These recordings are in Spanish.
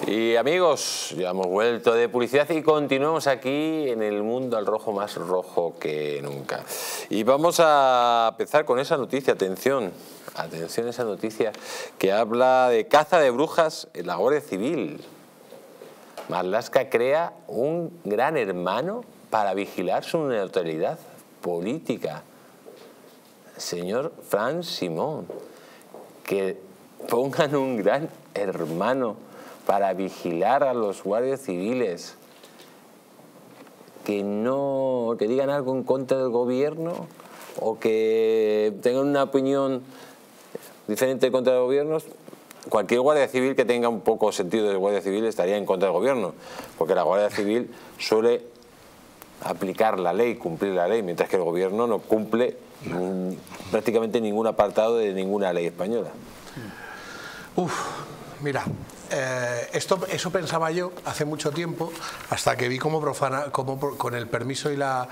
Y amigos, ya hemos vuelto de publicidad y continuamos aquí en el mundo al rojo, más rojo que nunca. Y vamos a empezar con esa noticia, atención a esa noticia que habla de caza de brujas en la Guardia Civil. Marlaska crea un gran hermano para vigilar su neutralidad política. Señor Fran Simón, que pongan un gran hermano para vigilar a los guardias civiles, que digan algo en contra del gobierno o que tengan una opinión diferente contra el gobierno. Cualquier guardia civil que tenga un poco sentido de guardia civil estaría en contra del gobierno, porque la Guardia Civil suele aplicar la ley, cumplir la ley, mientras que el gobierno no cumple prácticamente ningún apartado de ninguna ley española. Mira, eso pensaba yo hace mucho tiempo, hasta que vi cómo con el permiso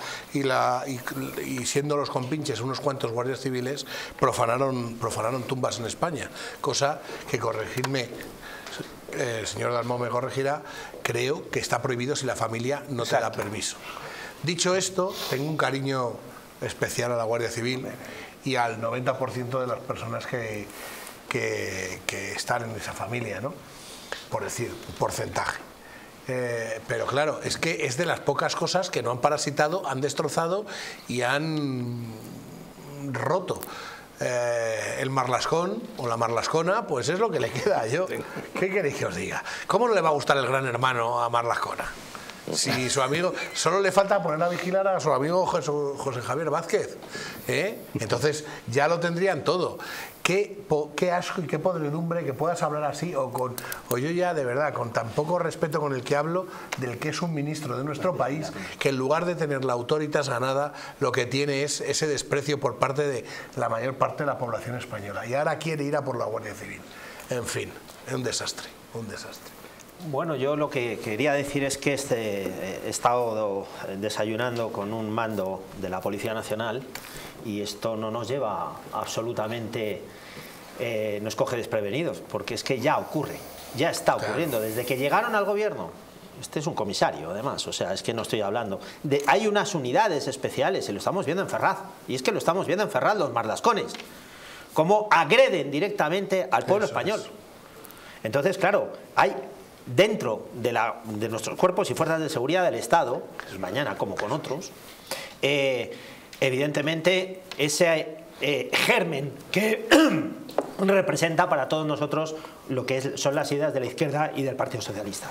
y siendo los compinches unos cuantos guardias civiles profanaron tumbas en España, cosa que, corregidme, el señor Dalmau me corregirá, creo que está prohibido si la familia no te da permiso. Dicho esto, tengo un cariño especial a la Guardia Civil y al 90% de las personas que están en esa familia, ¿no? Por decir, un porcentaje. Pero claro, es que es de las pocas cosas que no han parasitado, han destrozado y han roto. El marlascón o la marlascona, pues es lo que le queda. ¿Qué queréis que os diga? ¿Cómo no le va a gustar el gran hermano a Marlascona? Si su amigo, solo le falta poner a vigilar a su amigo José Javier Vázquez, entonces ya lo tendrían todo. Qué asco y qué podredumbre que puedas hablar así, o yo ya de verdad, con tan poco respeto con el que hablo, del que es un ministro de nuestro país, que en lugar de tener la autoritas ganada, lo que tiene es ese desprecio por parte de la mayor parte de la población española. Y ahora quiere ir a por la Guardia Civil. En fin, es un desastre, un desastre. Bueno, yo lo que quería decir es que he estado desayunando con un mando de la Policía Nacional y esto no nos lleva absolutamente, nos coge desprevenidos, porque es que ya ocurre, ya está ocurriendo. Desde que llegaron al gobierno, este es un comisario además, o sea, es que no estoy hablando, hay unas unidades especiales y lo estamos viendo en Ferraz, y es que lo estamos viendo en Ferraz los marlascones, cómo agreden directamente al pueblo español. Entonces, claro, hay dentro de nuestros cuerpos y fuerzas de seguridad del Estado, mañana como con otros, evidentemente ese germen que representa para todos nosotros lo que son las ideas de la izquierda y del Partido Socialista.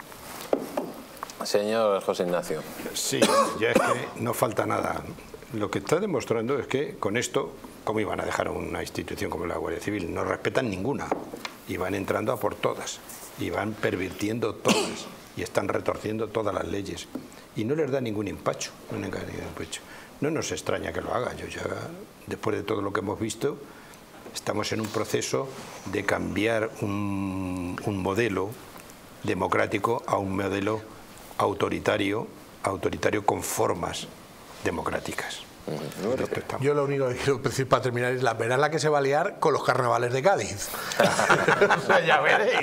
Señor José Ignacio. Sí, ya es que no falta nada. Lo que está demostrando es que con esto, ¿cómo iban a dejar una institución como la Guardia Civil? No respetan ninguna y van entrando a por todas. Y van pervirtiendo todas y están retorciendo todas las leyes y no les da ningún empacho, no nos extraña que lo hagan. Después de todo lo que hemos visto, estamos en un proceso de cambiar un modelo democrático a un modelo autoritario con formas democráticas. Yo lo único que quiero decir para terminar es verás la que se va a liar con los carnavales de Cádiz. O sea, ya veréis.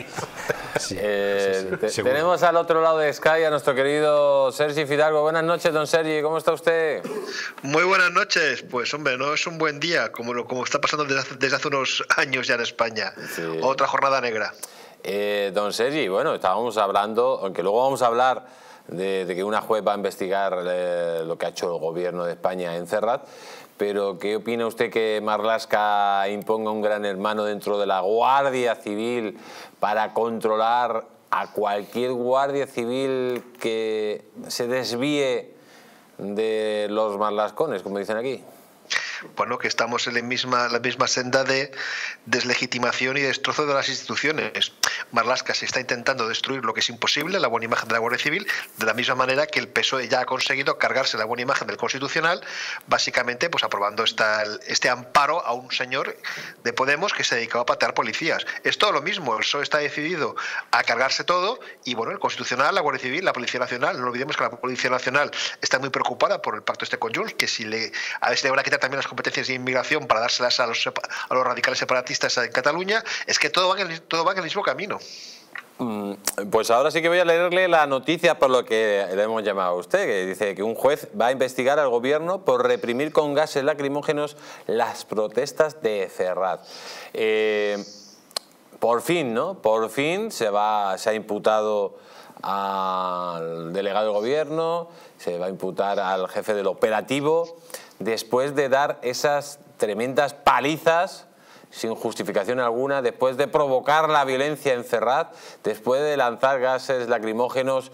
Tenemos al otro lado de Sky a nuestro querido Sergi Fidalgo. Buenas noches, don Sergi, ¿cómo está usted? Muy buenas noches. Pues hombre, no es un buen día como está pasando desde hace unos años ya en España. Sí. Otra jornada negra. Don Sergi, bueno, estábamos hablando, aunque luego vamos a hablar de que una juez va a investigar lo que ha hecho el gobierno de España en Ferraz, pero ¿qué opina usted que Marlaska imponga un gran hermano dentro de la Guardia Civil para controlar a cualquier guardia civil que se desvíe de los marlascones, como dicen aquí? Bueno, que estamos en la misma senda de deslegitimación y destrozo de las instituciones. Marlaska se está intentando destruir lo que es imposible, la buena imagen de la Guardia Civil, de la misma manera que el PSOE ya ha conseguido cargarse la buena imagen del Constitucional, básicamente pues aprobando este amparo a un señor de Podemos que se dedicaba a patear policías. Es todo lo mismo, el PSOE está decidido a cargarse todo y bueno, el Constitucional, la Guardia Civil, la Policía Nacional, no olvidemos que la Policía Nacional está muy preocupada por el pacto con Junts, que a ver si le van a quitar también las competencias de inmigración para dárselas a los radicales separatistas en Cataluña. Es que todo va en el mismo camino. Pues ahora sí que voy a leerle la noticia por lo que le hemos llamado a usted, que dice que un juez va a investigar al gobierno por reprimir con gases lacrimógenos las protestas de Ferraz. Por fin, ¿no? Por fin se ha imputado al delegado del gobierno, se va a imputar al jefe del operativo, después de dar esas tremendas palizas sin justificación alguna, después de provocar la violencia en Ferraz, después de lanzar gases lacrimógenos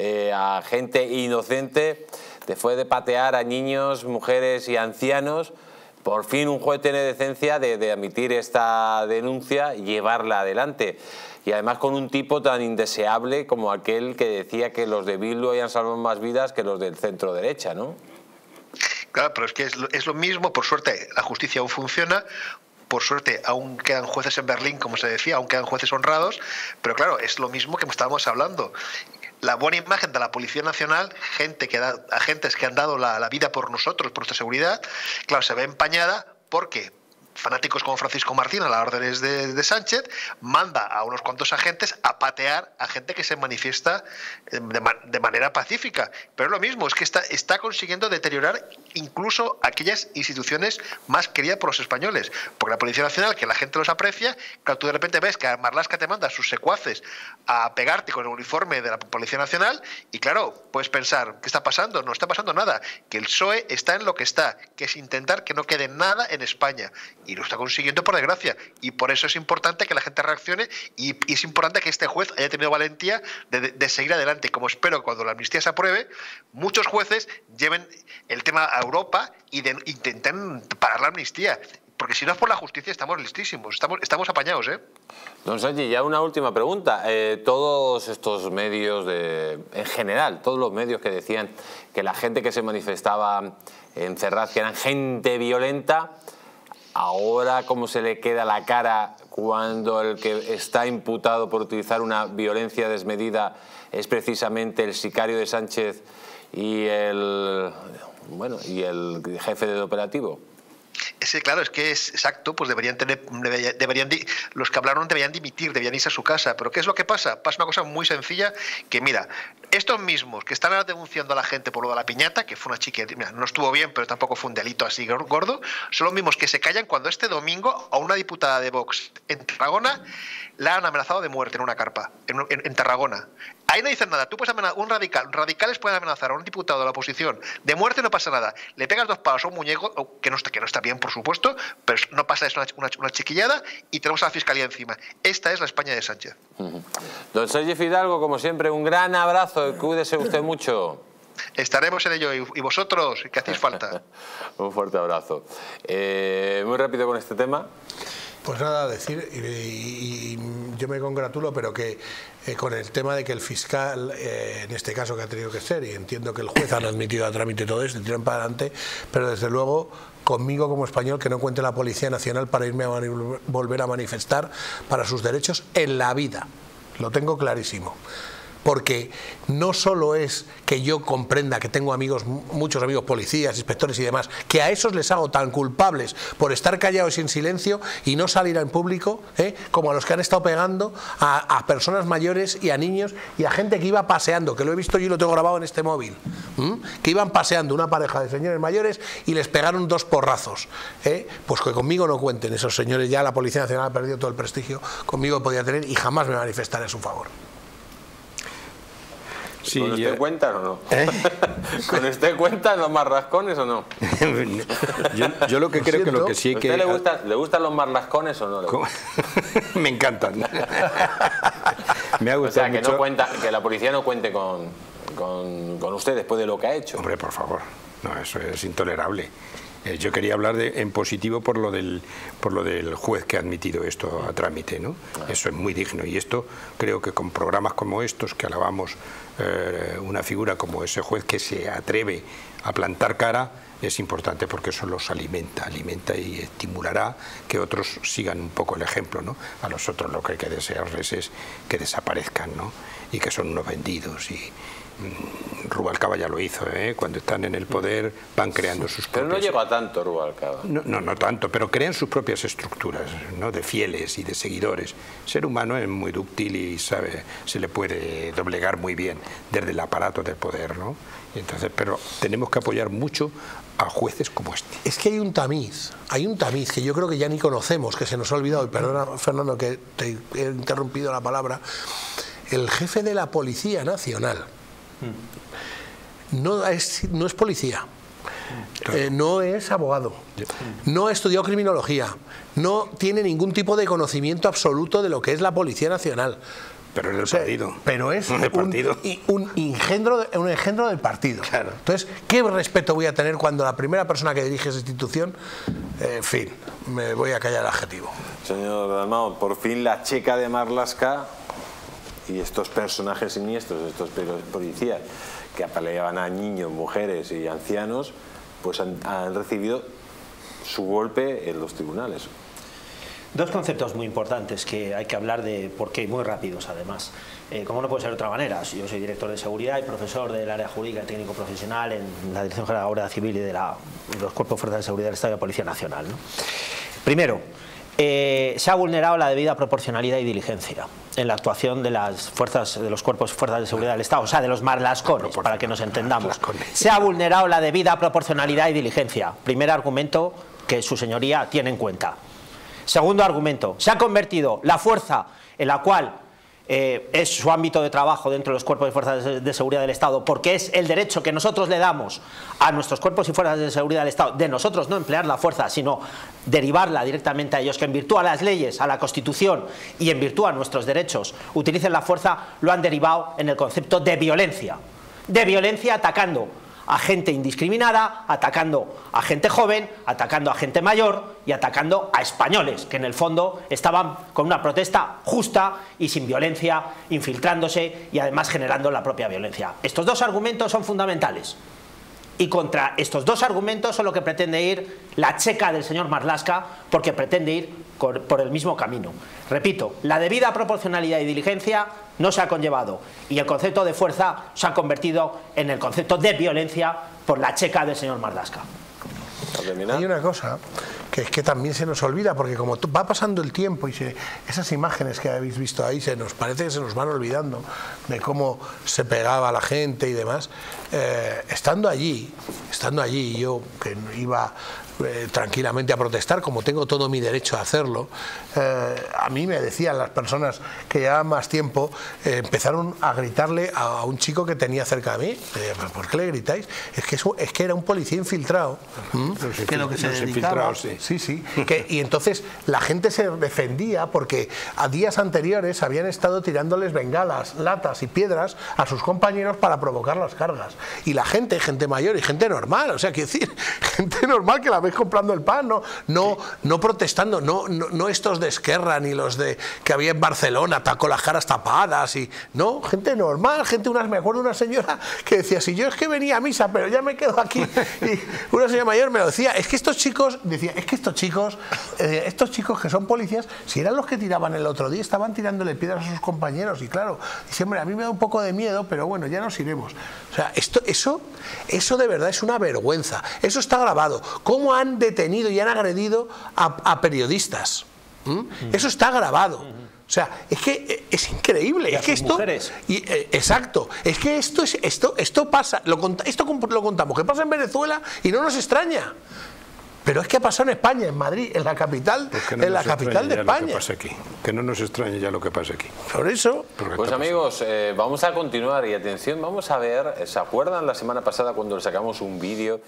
a gente inocente, después de patear a niños, mujeres y ancianos. Por fin un juez tiene decencia de admitir esta denuncia y llevarla adelante. Y además con un tipo tan indeseable como aquel que decía que los de Bildu habían salvado más vidas que los del centro derecha, ¿no? Claro, pero es que es lo mismo. Por suerte la justicia aún funciona. Por suerte aún quedan jueces en Berlín, como se decía, aún quedan jueces honrados, pero claro, es lo mismo que estábamos hablando. La buena imagen de la Policía Nacional, agentes que han dado la vida por nosotros, por nuestra seguridad, claro, se ve empañada porque fanáticos como Francisco Martín, a las órdenes de Sánchez, manda a unos cuantos agentes a patear a gente que se manifiesta de manera pacífica. Pero es lo mismo, es que está consiguiendo deteriorar incluso aquellas instituciones más queridas por los españoles. Porque la Policía Nacional, que la gente los aprecia, claro, tú de repente ves que Marlaska te manda a sus secuaces a pegarte con el uniforme de la Policía Nacional y claro, puedes pensar, ¿qué está pasando? No está pasando nada, que el PSOE está en lo que está, que es intentar que no quede nada en España. Y lo está consiguiendo, por desgracia. Y por eso es importante que la gente reaccione y es importante que este juez haya tenido valentía de seguir adelante. Como espero cuando la amnistía se apruebe, muchos jueces lleven el tema a Europa y intenten parar la amnistía. Porque si no es por la justicia estamos listísimos, estamos apañados, ¿eh? Don Sergi, ya una última pregunta. Todos estos medios, en general, todos los medios que decían que la gente que se manifestaba en Ferraz, que eran gente violenta, ahora cómo se le queda la cara cuando el que está imputado por utilizar una violencia desmedida es precisamente el sicario de Sánchez y el jefe del operativo. Claro, es que es exacto, pues los que hablaron deberían dimitir, deberían irse a su casa. Pero ¿qué es lo que pasa? Pasa una cosa muy sencilla, que mira, estos mismos que están ahora denunciando a la gente por lo de la piñata, que fue una chica, mira, no estuvo bien, pero tampoco fue un delito así gordo, son los mismos que se callan cuando este domingo a una diputada de Vox en Tarragona la han amenazado de muerte en una carpa, en Tarragona. Ahí no dicen nada. Tú puedes amenazar, radicales pueden amenazar a un diputado de la oposición de muerte y no pasa nada. Le pegas 2 palos a un muñeco, que no está bien, por supuesto, pero no pasa, es una chiquillada y tenemos a la Fiscalía encima. Esta es la España de Sánchez. Don Sergi Fidalgo, como siempre, un gran abrazo. Cuídese usted mucho. Estaremos en ello y vosotros, que hacéis falta. Un fuerte abrazo. Muy rápido con este tema. Pues nada, decir, y yo me congratulo, pero que con el tema de que el fiscal, en este caso que ha tenido que ser, y entiendo que el juez han admitido a trámite todo esto y tiran para adelante, pero desde luego conmigo como español que no cuente la Policía Nacional para irme a volver a manifestar para sus derechos en la vida. Lo tengo clarísimo. Porque no solo es que yo comprenda que tengo amigos, muchos amigos policías, inspectores y demás, que a esos les hago tan culpables por estar callados y en silencio y no salir en público, como a los que han estado pegando a personas mayores y a niños y a gente que iba paseando, que lo he visto yo y lo tengo grabado en este móvil, que iban paseando una pareja de señores mayores y les pegaron 2 porrazos. Pues que conmigo no cuenten esos señores, ya la Policía Nacional ha perdido todo el prestigio, conmigo podía tener y jamás me manifestaré a su favor. Sí, ¿con usted cuentan o no? ¿Con usted cuentan los marlascones o no? yo lo que creo que lo que sí que... ¿A usted le gustan los marlascones o no? Me encantan. Me ha gustado, o sea, que mucho... no cuenta, que la policía no cuente con usted después de lo que ha hecho. Hombre, por favor, no, eso es intolerable. Yo quería hablar en positivo por lo del juez que ha admitido esto a trámite, ¿no? Eso es muy digno y esto creo que con programas como estos que alabamos una figura como ese juez que se atreve a plantar cara es importante porque eso los alimenta y estimulará que otros sigan un poco el ejemplo, ¿no? A los otros lo que hay que desearles es que desaparezcan, ¿no? Y que son unos vendidos Rubalcaba ya lo hizo, cuando están en el poder van creando sus propias... Pero no llegó a tanto Rubalcaba. No tanto, pero crean sus propias estructuras, ¿no? De fieles y de seguidores. El ser humano es muy dúctil y sabe, se le puede doblegar muy bien desde el aparato del poder, ¿no? Entonces, pero tenemos que apoyar mucho a jueces como este. Es que hay un tamiz que yo creo que ya ni conocemos, que se nos ha olvidado, y perdona, Fernando, que te he interrumpido la palabra. El jefe de la Policía Nacional no es policía, no es abogado, no ha estudiado criminología, no tiene ningún tipo de conocimiento absoluto de lo que es la Policía Nacional. Pero es del partido. Pero es un engendro del partido. Claro. Entonces, ¿qué respeto voy a tener cuando la primera persona que dirige esa institución, en fin, me voy a callar el adjetivo? Señor Dalmau, por fin la checa de Marlaska y estos personajes siniestros, estos policías que apaleaban a niños, mujeres y ancianos, pues han recibido su golpe en los tribunales. Dos conceptos muy importantes que hay que hablar de por qué, muy rápidos además. Como no puede ser de otra manera, yo soy director de seguridad y profesor del área jurídica y técnico profesional en la Dirección General de la Guardia Civil y de los Cuerpos de Fuerzas de Seguridad del Estado y la Policía Nacional, ¿no? Primero, se ha vulnerado la debida proporcionalidad y diligencia en la actuación de las fuerzas, de los cuerpos y fuerzas de seguridad del Estado, o sea, de los marlascones, para que nos entendamos. Se ha vulnerado la debida proporcionalidad y diligencia. Primer argumento que su señoría tiene en cuenta. Segundo argumento, se ha convertido la fuerza en la cual es su ámbito de trabajo dentro de los cuerpos y fuerzas de seguridad del Estado, porque es el derecho que nosotros le damos a nuestros cuerpos y fuerzas de seguridad del Estado, de nosotros no emplear la fuerza, sino derivarla directamente a ellos, que en virtud a las leyes, a la Constitución y en virtud a nuestros derechos utilicen la fuerza, lo han derivado en el concepto de violencia atacando a gente indiscriminada, atacando a gente joven, atacando a gente mayor y atacando a españoles, que en el fondo estaban con una protesta justa y sin violencia, infiltrándose y además generando la propia violencia. Estos dos argumentos son fundamentales. Y contra estos dos argumentos son lo que pretende ir la checa del señor Marlaska, porque pretende ir por el mismo camino. Repito, la debida proporcionalidad y diligencia no se ha conllevado y el concepto de fuerza se ha convertido en el concepto de violencia por la checa del señor Marlaska. Hay una cosa que es que también se nos olvida, porque como va pasando el tiempo y esas imágenes que habéis visto ahí parece que se nos van olvidando de cómo se pegaba la gente y demás. Estando allí, yo que iba tranquilamente a protestar, como tengo todo mi derecho a hacerlo, a mí me decían las personas que llevaban más tiempo, empezaron a gritarle a un chico que tenía cerca de mí. ¿Por qué le gritáis? Es que era un policía infiltrado. Que lo que se dedicaba, sí. Y entonces la gente se defendía porque a días anteriores habían estado tirándoles bengalas, latas y piedras a sus compañeros para provocar las cargas. Y la gente mayor y gente normal, o sea, quiero decir, gente normal que la ves comprando el pan, no protestando, no estos de Esquerra ni los de que había en Barcelona con las caras tapadas, y no, gente normal, me acuerdo de una señora que decía, si yo es que venía a misa pero ya me quedo aquí, y una señora mayor me lo decía, es que estos chicos que son policías, si eran los que tiraban el otro día, estaban tirándole piedras a sus compañeros, y claro, dice, hombre, a mí me da un poco de miedo, pero bueno, ya nos iremos. O sea, eso de verdad es una vergüenza. Eso está grabado. ¿Cómo han detenido y han agredido a periodistas? Eso está grabado. O sea, es que es increíble. Es que esto, exacto. Es que esto pasa. Lo contamos que pasa en Venezuela y no nos extraña. Pero es que ha pasado en España, en Madrid, en la capital, de España. Que no nos extrañe ya lo que pasa aquí. Por eso. Pues amigos, vamos a continuar y atención, vamos a ver, ¿se acuerdan la semana pasada cuando le sacamos un vídeo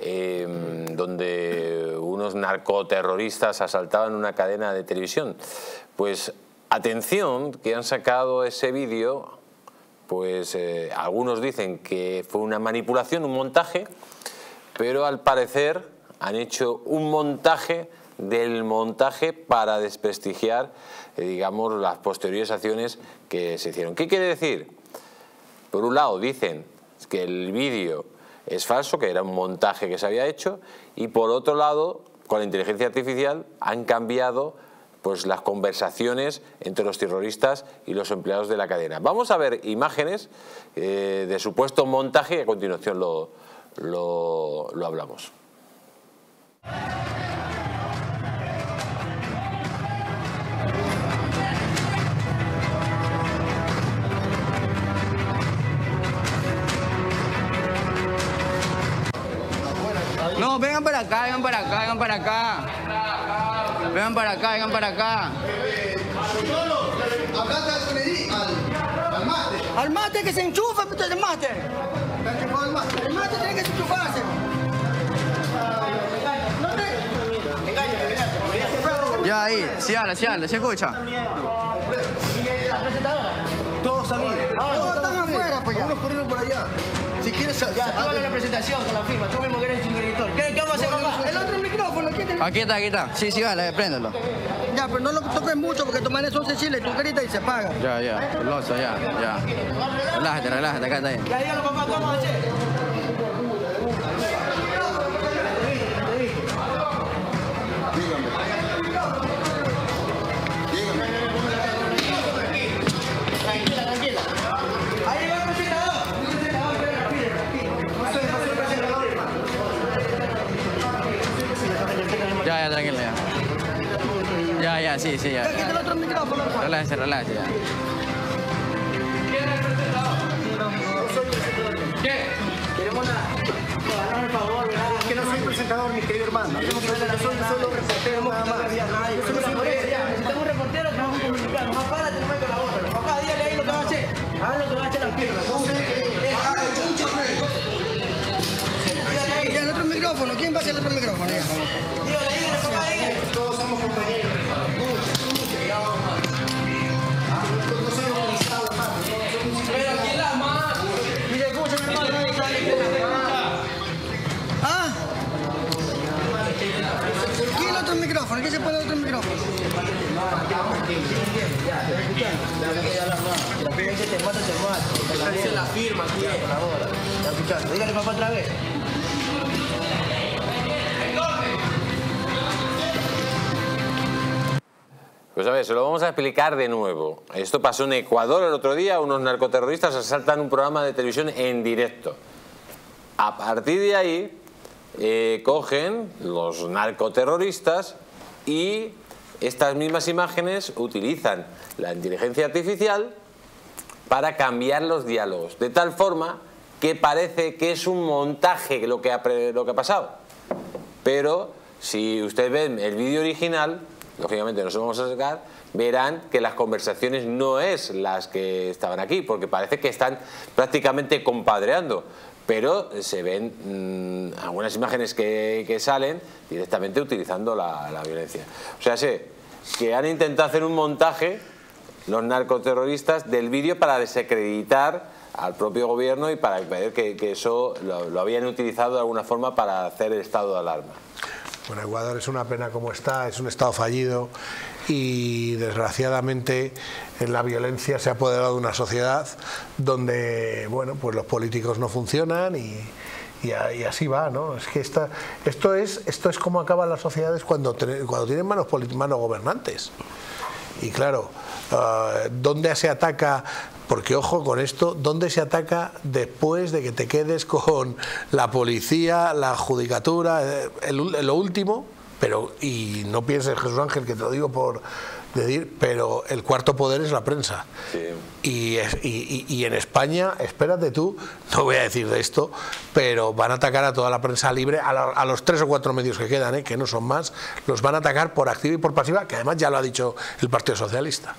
donde unos narcoterroristas asaltaban una cadena de televisión? Pues atención, que han sacado ese vídeo, pues algunos dicen que fue una manipulación, un montaje, pero al parecer han hecho un montaje del montaje para desprestigiar, digamos, las posteriores acciones que se hicieron. ¿Qué quiere decir? Por un lado dicen que el vídeo es falso, que era un montaje que se había hecho, y por otro lado, con la inteligencia artificial han cambiado pues las conversaciones entre los terroristas y los empleados de la cadena. Vamos a ver imágenes de supuesto montaje y a continuación lo hablamos. No, vengan para acá, vengan para acá, vengan para acá. Vengan para acá, vengan para acá. Al mate que se enchufa, el mate. El mate tiene que enchufarse. Ya ahí, sí habla, se escucha. Todos amigos. Todos están afuera, pues ya. Vamos corriendo por allá. Si quieres... Ya, tú hagas la presentación con la firma, tú mismo que eres el director. ¿Qué vamos a hacer, papá? El otro micrófono, Aquí está. Sí, vale, préndelo. Ya, pero no lo toques mucho porque tu manes son sensibles, tu carita y se apaga. Ya, celoso, ya. Relájate, acá está ahí. Ya, dígalo, papá, ¿qué vamos a hacer? Tranquila. Ahí va el presentador. Ya, tranquilo, ya. Ya, sí, ya. Quita el otro micrófono. Relájese, ya. ¿Qué? Queremos hazme el favor, ¿verdad? Es que no soy presentador, mi querido hermano. Soy solo reportero nada más. Necesitamos un reportero que vamos a comunicar. Nomás párate, no me con la boca. Papá, dígale ahí lo que va a hacer. Haz lo que va a hacer la firma. Ya, el otro micrófono. ¿Quién va a hacer el otro micrófono? Dígale, papá, dígale. Todos somos compañeros. Pero aquí la más. Mire, escúchame, hermano. ¿Ah? ¿Quién el otro micrófono? ¿Quién se pone el otro micrófono? La firma aquí. Dígale, papá, otra vez. Pues a ver, se lo vamos a explicar de nuevo. Esto pasó en Ecuador el otro día, unos narcoterroristas asaltan un programa de televisión en directo. A partir de ahí, cogen los narcoterroristas y estas mismas imágenes utilizan la inteligencia artificial para cambiar los diálogos, de tal forma que parece que es un montaje lo que ha pasado. Pero si ustedes ven el vídeo original, lógicamente no se lo vamos a sacar, verán que las conversaciones no es las que estaban aquí, porque parece que están prácticamente compadreando, pero se ven algunas imágenes que salen directamente utilizando la violencia. O sea, sé que han intentado hacer un montaje los narcoterroristas del vídeo para desacreditar al propio gobierno y para ver que eso lo habían utilizado de alguna forma para hacer el estado de alarma. Bueno, Ecuador es una pena como está, es un estado fallido y desgraciadamente la violencia se ha apoderado de una sociedad donde, bueno, pues los políticos no funcionan y así va, ¿no? Es que esto es como acaban las sociedades cuando tienen manos gobernantes. Y claro, ¿dónde se ataca? Porque ojo con esto, ¿dónde se ataca después de que te quedes con la policía, la judicatura, lo último? Pero, y no pienses, Jesús Ángel, que te lo digo por decir, pero el cuarto poder es la prensa. Sí. Y en España, espérate tú, no voy a decir de esto, pero van a atacar a toda la prensa libre, a los 3 o 4 medios que quedan, que no son más, los van a atacar por activa y por pasiva, que además ya lo ha dicho el Partido Socialista.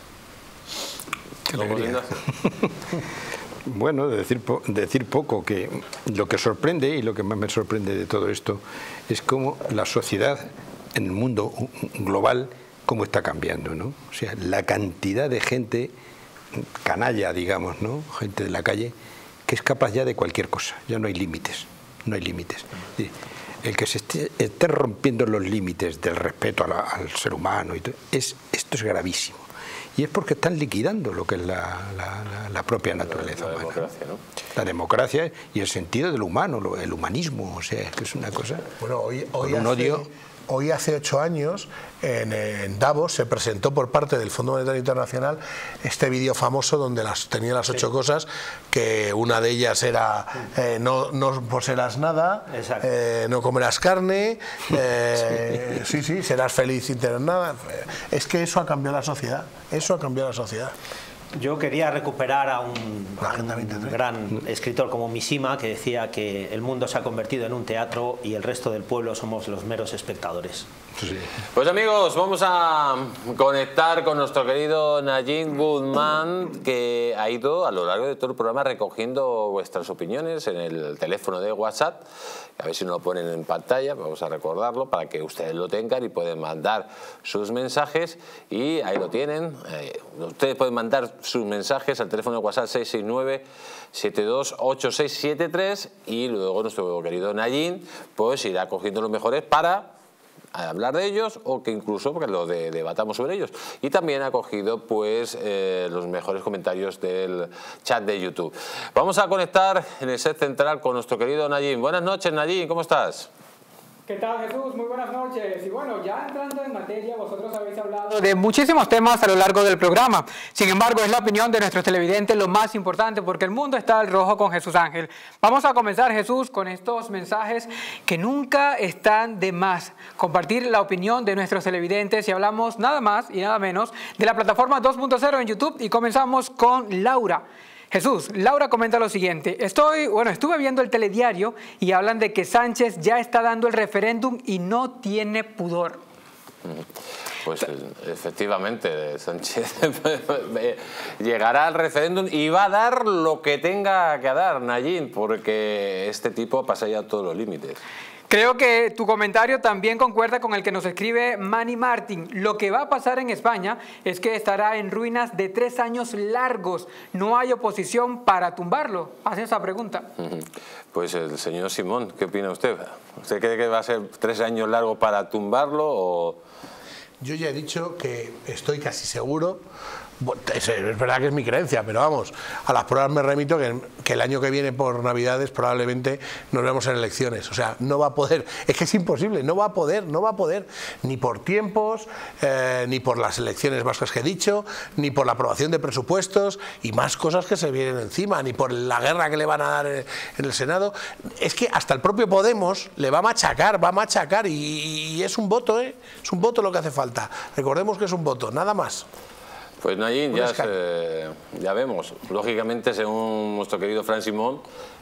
Bueno, decir poco, que lo que sorprende y lo que más me sorprende de todo esto es cómo la sociedad en el mundo global cómo está cambiando, ¿no? O sea, la cantidad de gente canalla, digamos, ¿no? Gente de la calle que es capaz ya de cualquier cosa, ya no hay límites, no hay límites. El que se esté rompiendo los límites del respeto al ser humano y todo, esto es gravísimo. Y es porque están liquidando lo que es la propia naturaleza humana. Democracia, ¿no? La democracia y el sentido del humano, el humanismo, o sea, es que es una cosa... Bueno, hoy un odio... hoy hace 8 años en Davos se presentó por parte del Fondo Monetario Internacional este vídeo famoso donde tenía las 8 cosas, que una de ellas era no poseerás nada, no comerás carne, serás feliz sin tener nada. Es que eso ha cambiado la sociedad, eso ha cambiado la sociedad. Yo quería recuperar a un gran escritor como Mishima, que decía que el mundo se ha convertido en un teatro y el resto del pueblo somos los meros espectadores. Sí. Pues amigos, vamos a conectar con nuestro querido Najim Guzmán, que ha ido a lo largo de todo el programa recogiendo vuestras opiniones en el teléfono de WhatsApp. A ver si nos lo ponen en pantalla, vamos a recordarlo para que ustedes lo tengan y pueden mandar sus mensajes. Y ahí lo tienen, ustedes pueden mandar sus mensajes al teléfono de WhatsApp 669-728673 y luego nuestro querido Najim pues irá cogiendo los mejores para hablar de ellos o que incluso porque lo debatamos sobre ellos. Y también ha cogido pues los mejores comentarios del chat de YouTube. Vamos a conectar en el set central con nuestro querido Najim. Buenas noches, Najim, ¿cómo estás? ¿Qué tal, Jesús? Muy buenas noches. Y bueno, ya entrando en materia, vosotros habéis hablado de muchísimos temas a lo largo del programa. Sin embargo, es la opinión de nuestros televidentes lo más importante porque el mundo está al rojo con Jesús Ángel. Vamos a comenzar, Jesús, con estos mensajes que nunca están de más. Compartir la opinión de nuestros televidentes y hablamos nada más y nada menos de la plataforma 2.0 en YouTube y comenzamos con Laura. Jesús, Laura comenta lo siguiente: estuve viendo el telediario y hablan de que Sánchez ya está dando el referéndum y no tiene pudor. Pues efectivamente, Sánchez llegará al referéndum y va a dar lo que tenga que dar, Najim, porque este tipo pasa ya todos los límites. Creo que tu comentario también concuerda con el que nos escribe Manny Martin. Lo que va a pasar en España es que estará en ruinas de 3 años largos. No hay oposición para tumbarlo. Hace esa pregunta. Pues el señor Simón, ¿qué opina usted? ¿Usted cree que va a ser 3 años largos para tumbarlo o...? Yo ya he dicho que estoy casi seguro, es verdad que es mi creencia, pero vamos, a las pruebas me remito que el año que viene por Navidades probablemente nos vemos en elecciones. O sea, no va a poder, es que es imposible, no va a poder, ni por tiempos, ni por las elecciones vascas que he dicho, ni por la aprobación de presupuestos y más cosas que se vienen encima, ni por la guerra que le van a dar en el Senado. Es que hasta el propio Podemos le va a machacar y es un voto, es un voto lo que hace falta. Recordemos que es un voto, nada más. Pues Najim, ya vemos, lógicamente según nuestro querido Fran Simón,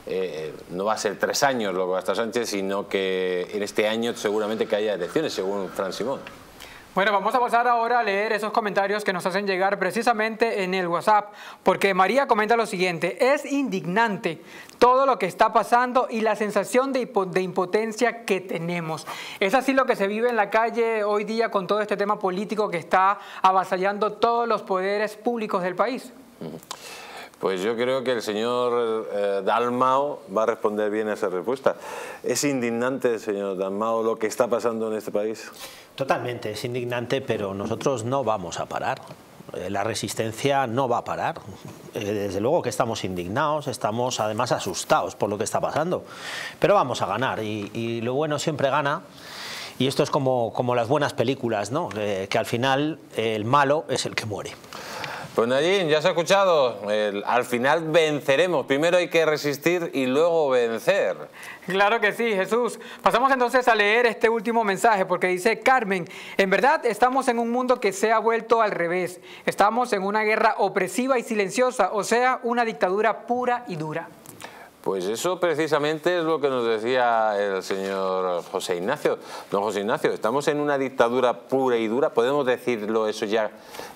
no va a ser 3 años lo que va a estar Sánchez, sino que en este año seguramente que haya elecciones, según Fran Simón. Bueno, vamos a pasar ahora a leer esos comentarios que nos hacen llegar precisamente en el WhatsApp, porque María comenta lo siguiente: es indignante todo lo que está pasando y la sensación de impotencia que tenemos. Es así lo que se vive en la calle hoy día con todo este tema político que está avasallando todos los poderes públicos del país. Pues yo creo que el señor Dalmau va a responder bien a esa respuesta. ¿Es indignante, señor Dalmau, lo que está pasando en este país? Totalmente, es indignante, pero nosotros no vamos a parar. La resistencia no va a parar. Desde luego que estamos indignados, estamos además asustados por lo que está pasando. Pero vamos a ganar y lo bueno siempre gana. Y esto es como las buenas películas, ¿no? Que al final el malo es el que muere. Pues Najim, ya se ha escuchado, al final venceremos, primero hay que resistir y luego vencer. Claro que sí, Jesús. Pasamos entonces a leer este último mensaje porque dice Carmen: en verdad estamos en un mundo que se ha vuelto al revés, estamos en una guerra opresiva y silenciosa, o sea, una dictadura pura y dura. Pues eso precisamente es lo que nos decía el señor José Ignacio. Don José Ignacio, estamos en una dictadura pura y dura, ¿podemos decirlo eso ya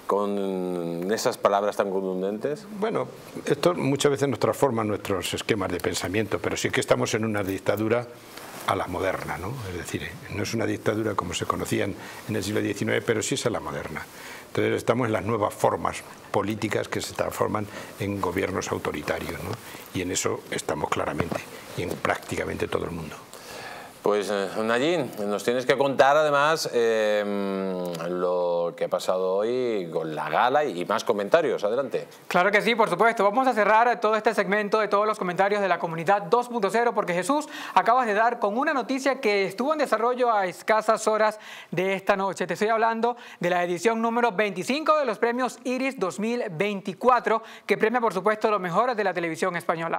con esas palabras tan contundentes? Bueno, esto muchas veces nos transforma nuestros esquemas de pensamiento, pero sí que estamos en una dictadura a la moderna, ¿no? Es decir, no es una dictadura como se conocían en el siglo XIX, pero sí es a la moderna. Entonces estamos en las nuevas formas políticas que se transforman en gobiernos autoritarios, ¿no? Y en eso estamos claramente, y en prácticamente todo el mundo. Pues Nayín, nos tienes que contar además lo que ha pasado hoy con la gala y más comentarios. Adelante. Claro que sí, por supuesto. Vamos a cerrar todo este segmento de todos los comentarios de la comunidad 2.0 porque Jesús, acabas de dar con una noticia que estuvo en desarrollo a escasas horas de esta noche. Te estoy hablando de la edición número 25 de los premios Iris 2024 que premia por supuesto lo mejor de la televisión española.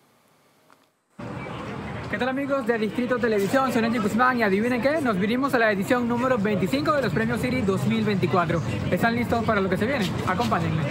¿Qué tal amigos de Distrito Televisión? Soy Nenji Guzmán y adivinen qué, nos vinimos a la edición número 25 de los premios Iris 2024. ¿Están listos para lo que se viene? Acompáñenme.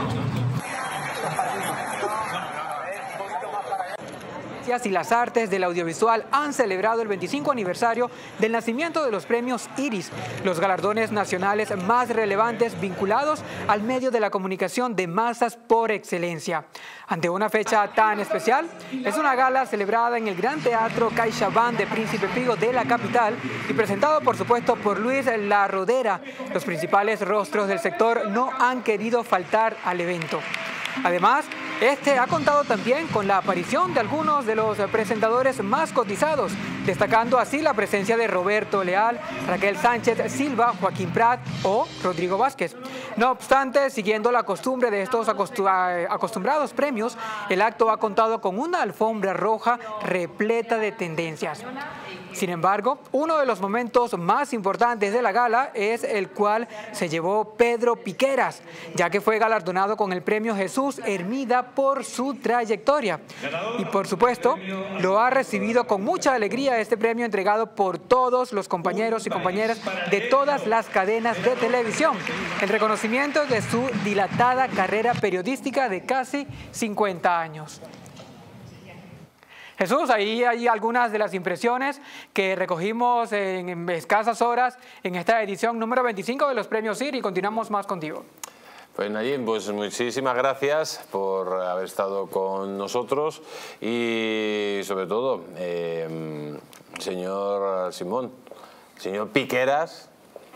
Y las artes del audiovisual han celebrado el 25 aniversario del nacimiento de los premios Iris, los galardones nacionales más relevantes vinculados al medio de la comunicación de masas por excelencia. Ante una fecha tan especial, es una gala celebrada en el Gran Teatro CaixaBank de Príncipe Pío de la capital y presentado por supuesto por Luis La Rodera. Los principales rostros del sector no han querido faltar al evento. Además, este ha contado también con la aparición de algunos de los presentadores más cotizados, destacando así la presencia de Roberto Leal, Raquel Sánchez Silva, Joaquín Prat o Rodrigo Vázquez. No obstante, siguiendo la costumbre de estos acostumbrados premios, el acto ha contado con una alfombra roja repleta de tendencias. Sin embargo, uno de los momentos más importantes de la gala es el cual se llevó Pedro Piqueras, ya que fue galardonado con el premio Jesús Hermida por su trayectoria. Y por supuesto, lo ha recibido con mucha alegría este premio entregado por todos los compañeros y compañeras de todas las cadenas de televisión. El reconocimiento de su dilatada carrera periodística de casi 50 años. Jesús, ahí hay algunas de las impresiones que recogimos en escasas horas en esta edición número 25 de los premios IR y continuamos más contigo. Pues Nayín, pues muchísimas gracias por haber estado con nosotros y sobre todo, señor Simón, señor Piqueras,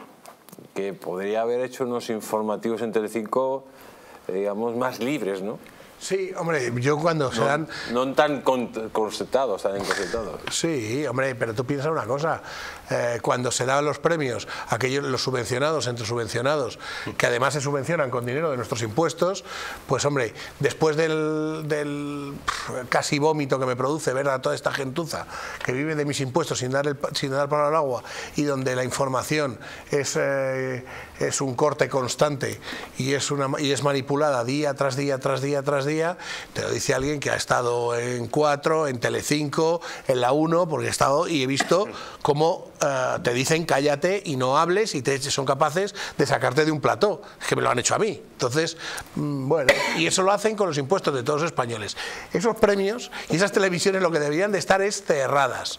que podría haber hecho unos informativos en Telecinco, digamos, más libres, ¿no? Sí, hombre, yo cuando se dan... No tan corsetados, tan encorsetados. Sí, hombre, pero tú piensas una cosa, cuando se dan los premios, aquellos, los subvencionados entre subvencionados, que además se subvencionan con dinero de nuestros impuestos, pues hombre, después del casi vómito que me produce ver a toda esta gentuza que vive de mis impuestos sin dar palo al agua y donde la información es un corte constante y es manipulada día tras día tras día tras día, te lo dice alguien que ha estado en 4, en Telecinco, en la 1, porque he estado y he visto cómo te dicen cállate y no hables y son capaces de sacarte de un plató, que me lo han hecho a mí. Entonces, bueno, y eso lo hacen con los impuestos de todos los españoles. Esos premios y esas televisiones lo que deberían de estar es cerradas,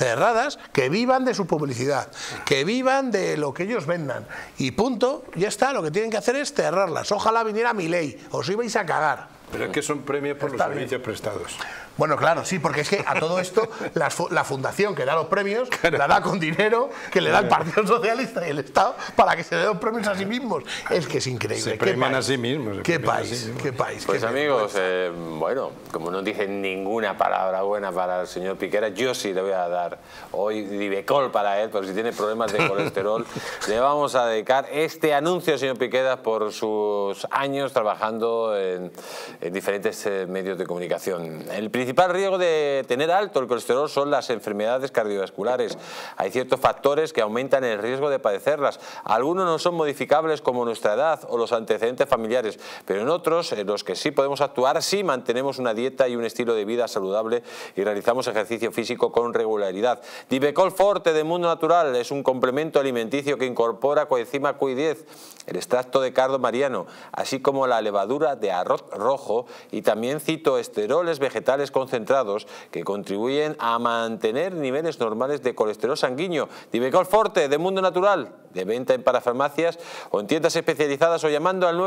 que vivan de su publicidad, que vivan de lo que ellos vendan y punto, ya está, lo que tienen que hacer es cerrarlas. Ojalá viniera Milei, os ibais a cagar. Pero es que son premios por los servicios prestados. Bueno, claro, sí, porque es que a todo esto la fundación que da los premios la da con dinero que le da el Partido Socialista y el Estado para que se den los premios a sí mismos. Es que es increíble. Se premian a sí mismos. ¿Qué país? ¿Qué país? Pues amigos, bueno, como no dicen ninguna palabra buena para el señor Piqueras, yo sí le voy a dar hoy Divecol para él, porque si tiene problemas de colesterol, le vamos a dedicar este anuncio al señor Piqueras por sus años trabajando en diferentes medios de comunicación. El principal riesgo de tener alto el colesterol son las enfermedades cardiovasculares. Hay ciertos factores que aumentan el riesgo de padecerlas. Algunos no son modificables como nuestra edad o los antecedentes familiares, pero en otros, en los que sí podemos actuar, sí mantenemos una dieta y un estilo de vida saludable y realizamos ejercicio físico con regularidad. Divecol Forte de Mundo Natural es un complemento alimenticio que incorpora coenzima Q10, el extracto de cardo mariano, así como la levadura de arroz rojo y también citoesteroles vegetales concentrados que contribuyen a mantener niveles normales de colesterol sanguíneo. Divecol Forte de Mundo Natural, de venta en parafarmacias o en tiendas especializadas o llamando al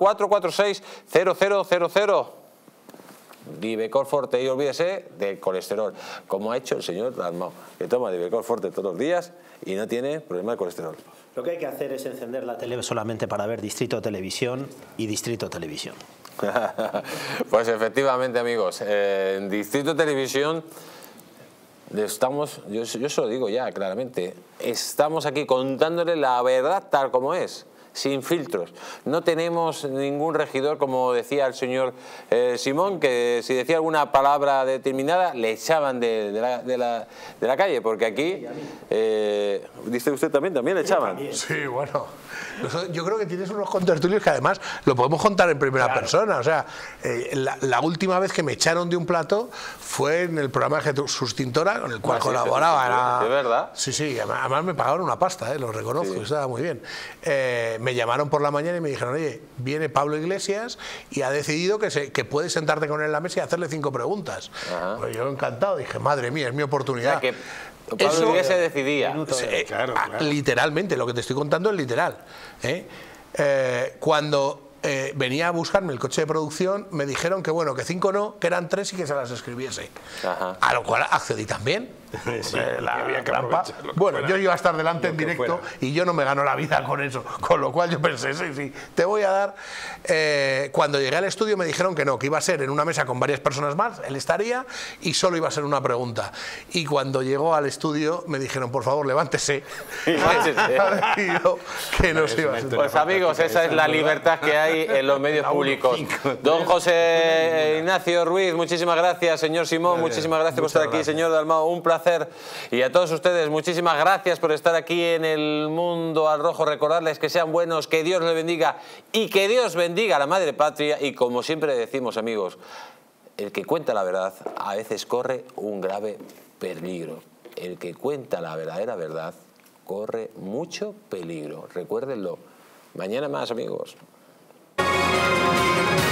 91-446-0000. Divecol Forte y olvídese del colesterol, como ha hecho el señor Dalmau, que toma Divecol Forte todos los días y no tiene problema de colesterol. Lo que hay que hacer es encender la tele solamente para ver Distrito Televisión y Distrito Televisión. Pues efectivamente, amigos, en Distrito Televisión yo se lo digo ya claramente, estamos aquí contándole la verdad tal como es, sin filtros. No tenemos ningún regidor, como decía el señor Simón, que si decía alguna palabra determinada le echaban de la calle, porque aquí, dice usted también le echaban. Sí, bueno. Yo creo que tienes unos contertulios que además lo podemos contar en primera persona. O sea, la última vez que me echaron de un plato fue en el programa de Jesús Tintora, con el cual colaboraba. ¿De verdad? Sí, además me pagaron una pasta, lo reconozco, estaba muy bien. Me llamaron por la mañana y me dijeron, oye, viene Pablo Iglesias y ha decidido que puedes sentarte con él en la mesa y hacerle 5 preguntas. Pues yo encantado, dije, madre mía, es mi oportunidad. O sea, que Pablo Iglesias decidía. Claro. Literalmente, lo que te estoy contando es literal. Cuando venía a buscarme el coche de producción, me dijeron que bueno, que 5 no, que eran 3 y que se las escribiese. A lo cual accedí también. Sí, La trampa. Bueno, yo iba a estar delante en directo y yo no me gano la vida con eso, con lo cual yo pensé, sí, te voy a dar. Cuando llegué al estudio me dijeron que no, que iba a ser en una mesa con varias personas más, él estaría y solo iba a ser una pregunta. Y cuando llegó al estudio me dijeron, por favor, levántese. Ha decidido que no se iba a hacer. Pues amigos, esa es la libertad que hay en los medios públicos. Don José Ignacio Ruiz, muchísimas gracias. Señor Simón, muchísimas gracias por estar aquí. Señor Dalmau, un placer. Y a todos ustedes, muchísimas gracias por estar aquí en el Mundo al Rojo. Recordarles que sean buenos, que Dios les bendiga y que Dios bendiga a la Madre Patria. Y como siempre decimos, amigos, el que cuenta la verdad a veces corre un grave peligro. El que cuenta la verdadera verdad corre mucho peligro. Recuérdenlo. Mañana más, amigos.